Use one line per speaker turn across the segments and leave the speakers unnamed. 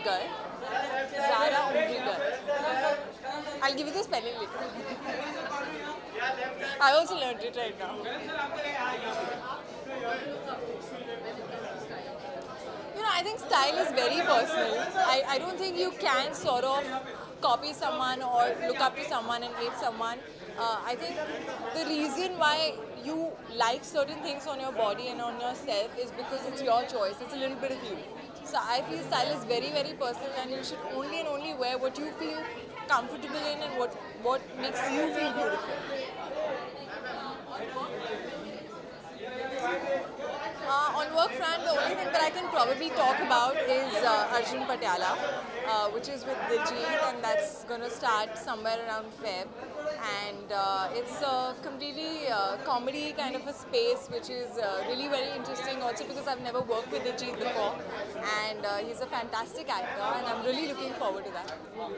Umrigar. Zara Umrigar. I'll give you the spelling later. I also learned it right now. I think style is very personal. I don't think you can sort of copy someone or look up to someone and hate someone. I think the reason why you like certain things on your body and on yourself is because it's your choice. It's a little bit of you. So I feel style is very, very personal, and you should only and only wear what you feel comfortable in and what makes you feel beautiful. On work front, the only thing that I can probably talk about is Arjun Patiala, which is with Diljit, and that's going to start somewhere around Feb. And it's a completely comedy kind of a space, which is really very interesting also because I've never worked with Diljit before. And he's a fantastic actor, and I'm really looking forward to that.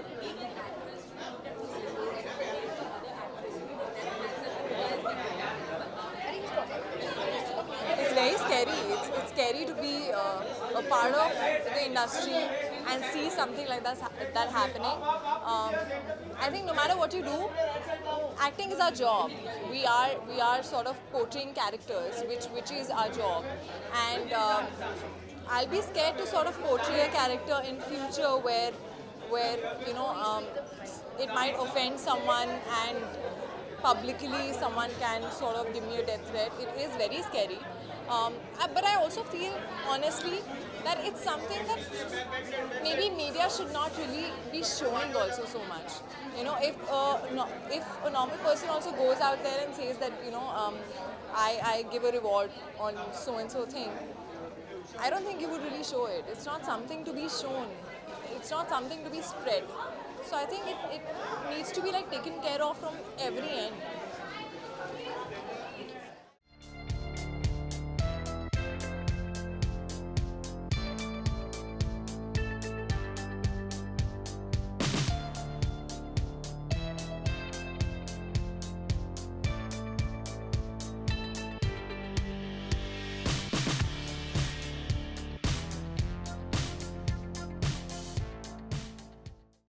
It's very scary. It's scary to be a part of the industry and see something like that happening. I think no matter what you do, acting is our job. We are sort of portraying characters, which is our job, and I'll be scared to sort of portray a character in future where it might offend someone and publicly someone can sort of give me a death threat. It is very scary. But I also feel, honestly, that it's something that maybe media should not really be showing also so much. If if a normal person also goes out there and says that, I give a reward on so and so thing, I don't think you would really show it. It's not something to be shown. It's not something to be spread. So I think it needs to be like taken care of from every end.